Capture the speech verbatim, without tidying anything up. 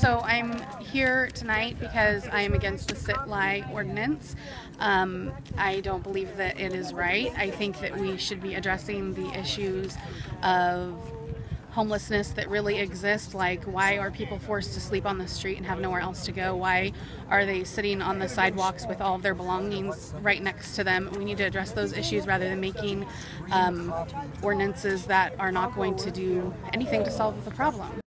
So I'm here tonight because I am against the sit-lie ordinance. Um, I don't believe that it is right. I think that we should be addressing the issues of homelessness that really exist, like why are people forced to sleep on the street and have nowhere else to go? Why are they sitting on the sidewalks with all of their belongings right next to them? We need to address those issues rather than making um, ordinances that are not going to do anything to solve the problem.